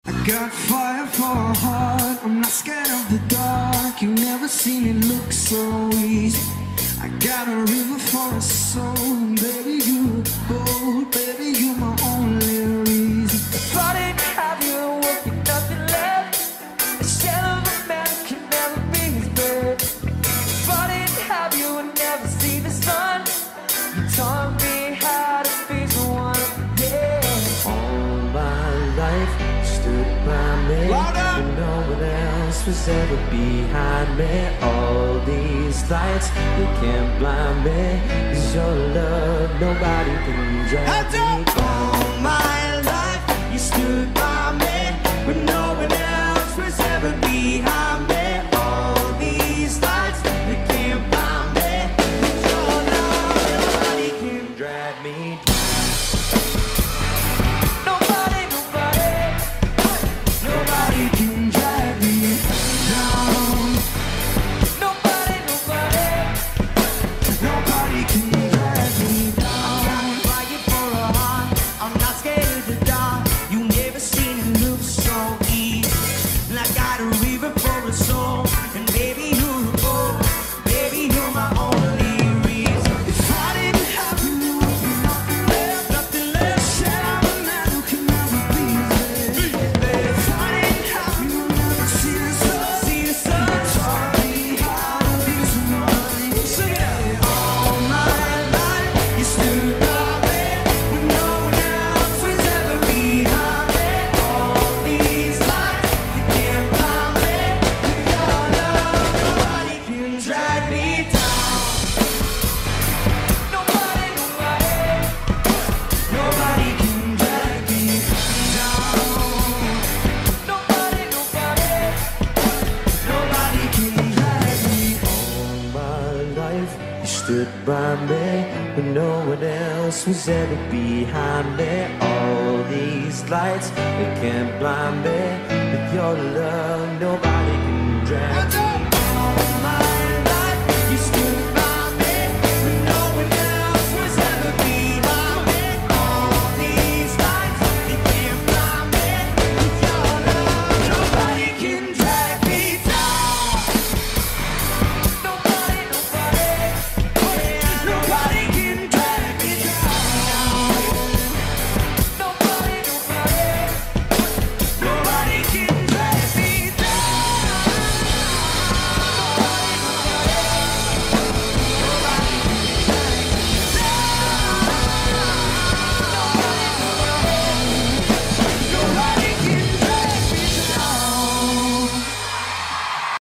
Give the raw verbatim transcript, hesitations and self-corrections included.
I got fire for a heart, I'm not scared of the dark. You never seen it look so easy. I got a river for a soul, and baby you bold, baby you my only reason. If I didn't have you, there would be nothing left. A shell of a man can never be his best. If I didn't have you, I'd never see the sun. You taught me how to be someone, yeah. All my life you stood by me when no one else was ever behind me. All these lights, they can't blind me, 'cause your love, nobody can drag me down. All my life you stood by me when no one else was ever behind me. All these lights, they can't blind me. Your love, nobody can Drag me down. Nobody, nobody, Nobody can drag me down. nobody, nobody. Nobody can drag me down. I'm fighting for a heart, I'm not scared of the dark. You never seen it look so easy. And I got a river for a soul, and baby you're a boat, baby you're my only reason. If I didn't have you, there would be nothing left, nothing left. Said I'm a man who can never please me. If I didn't have you, I'd never see the sun. See the sun. Taught me how to be someone. Sing it. All my life you stood by me when no one else was ever behind me. All these lights, they can't blind me. With your love, nobody can drag me down. Nobody, nobody. Nobody can drag me down. Nobody, nobody. Nobody can drag me. All my life you stood by me when no one else was ever behind me. All these lights, they can't blind me. With your love, nobody can drag me